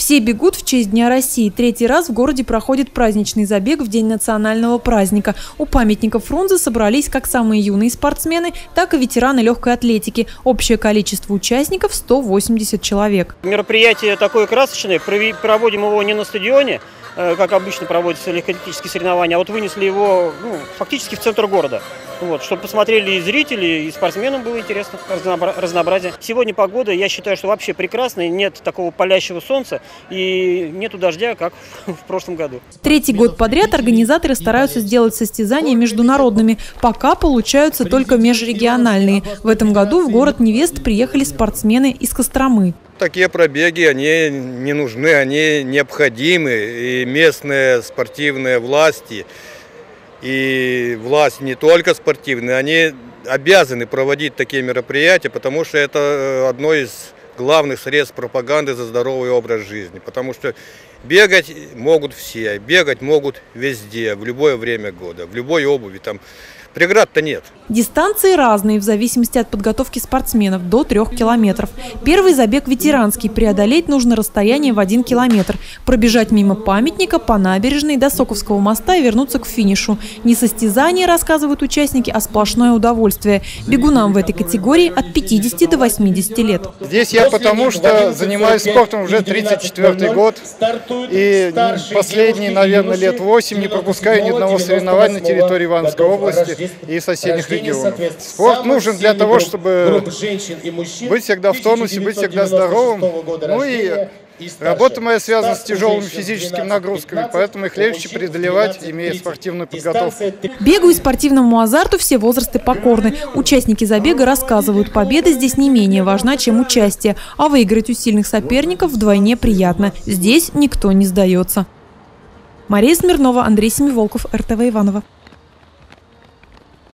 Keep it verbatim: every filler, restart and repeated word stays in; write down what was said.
Все бегут в честь Дня России. Третий раз в городе проходит праздничный забег в день национального праздника. У памятника Фрунзе собрались как самые юные спортсмены, так и ветераны легкой атлетики. Общее количество участников – сто восемьдесят человек. Мероприятие такое красочное. Проводим его не на стадионе, как обычно проводятся легкоатлетические соревнования, а вот вынесли его ну, фактически в центр города. Вот, чтобы посмотрели и зрители, и спортсменам было интересно, разнообразие. Сегодня погода, я считаю, что вообще прекрасная, нет такого палящего солнца и нету дождя, как в прошлом году. Третий год подряд организаторы стараются сделать состязания международными. Пока получаются только межрегиональные. В этом году в город Невест приехали спортсмены из Костромы. Такие пробеги, они не нужны, они необходимы. И местные спортивные власти, и власть не только спортивные, они обязаны проводить такие мероприятия, потому что это одно из главных средств пропаганды за здоровый образ жизни. Потому что бегать могут все, бегать могут везде, в любое время года, в любой обуви. Там преград-то нет. Дистанции разные в зависимости от подготовки спортсменов, до трех километров. Первый забег ветеранский. Преодолеть нужно расстояние в один километр. Пробежать мимо памятника по набережной до Соковского моста и вернуться к финишу. Не состязание, рассказывают участники, а сплошное удовольствие. Бегунам в этой категории от пятидесяти до восьмидесяти лет. Здесь я потому что занимаюсь спортом уже тридцать четвёртый год. И последние, наверное, лет восемь не пропускаю ни одного соревнования на территории Ивановской области и соседних регионов. Спорт нужен для того, чтобы быть всегда в тонусе, быть всегда здоровым. Ну и работа моя связана с тяжелыми физическими нагрузками, поэтому их легче преодолевать, имея спортивную подготовку. Бегу и спортивному азарту все возрасты покорны. Участники забега рассказывают, победа здесь не менее важна, чем участие. А выиграть у сильных соперников вдвойне приятно. Здесь никто не сдается. Мария Смирнова, Андрей Семиволков, эр тэ вэ Иваново.